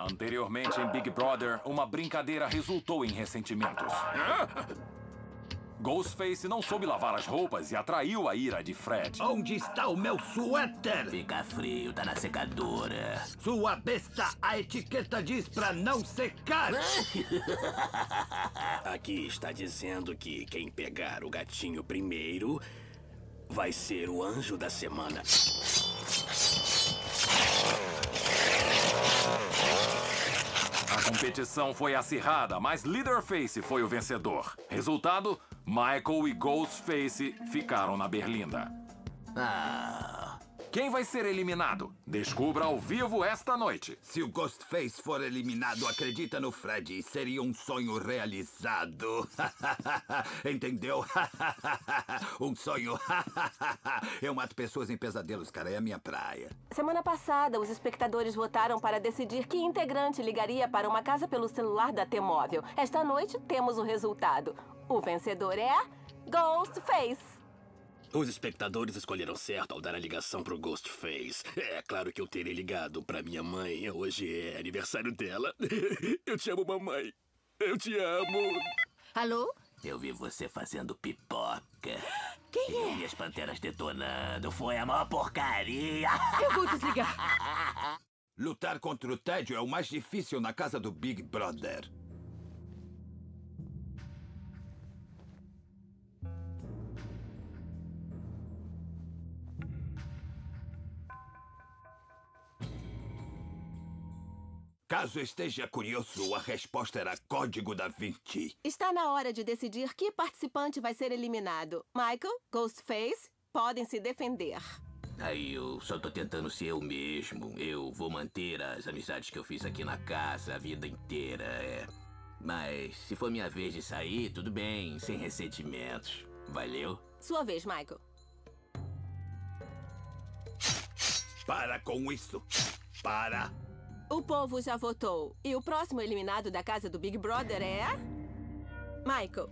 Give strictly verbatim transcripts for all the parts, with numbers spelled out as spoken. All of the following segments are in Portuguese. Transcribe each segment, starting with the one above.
Anteriormente em Big Brother, uma brincadeira resultou em ressentimentos. Ghostface não soube lavar as roupas e atraiu a ira de Fred. Onde está o meu suéter? Fica frio, tá na secadora. Sua besta, a etiqueta diz pra não secar. Aqui está dizendo que quem pegar o gatinho primeiro vai ser o anjo da semana. A competição foi acirrada, mas Leatherface foi o vencedor. Resultado, Michael e Ghostface ficaram na berlinda. Ah... Quem vai ser eliminado? Descubra ao vivo esta noite. Se o Ghostface for eliminado, acredita no Fred. Seria um sonho realizado. Entendeu? Um sonho. Eu mato pessoas em pesadelos, cara. É a minha praia. Semana passada, os espectadores votaram para decidir que integrante ligaria para uma casa pelo celular da T-Móvel. Esta noite, temos o resultado. O vencedor é Ghostface. Os espectadores escolheram certo ao dar a ligação pro Ghostface. É claro que eu terei ligado pra minha mãe. Hoje é aniversário dela. Eu te amo, mamãe. Eu te amo. Alô? Eu vi você fazendo pipoca. Quem é? Eu vi as panteras detonando. Foi a maior porcaria. Eu vou desligar. Lutar contra o tédio é o mais difícil na casa do Big Brother. Caso esteja curioso, a resposta era Código da Vinci. Está na hora de decidir que participante vai ser eliminado. Michael, Ghostface, podem se defender. Aí eu só tô tentando ser eu mesmo. Eu vou manter as amizades que eu fiz aqui na casa a vida inteira, é. Mas se for minha vez de sair, tudo bem, sem ressentimentos. Valeu? Sua vez, Michael. Para com isso. Para. O povo já votou. E o próximo eliminado da casa do Big Brother é... Michael.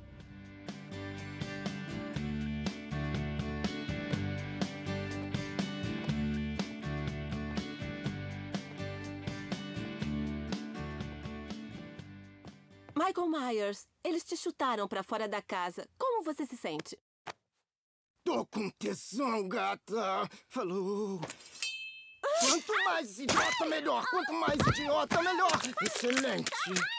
Michael Myers, eles te chutaram pra fora da casa. Como você se sente? Tô com tesão, gata. Falou. Quanto mais idiota, melhor. Quanto mais idiota, melhor. Excelente.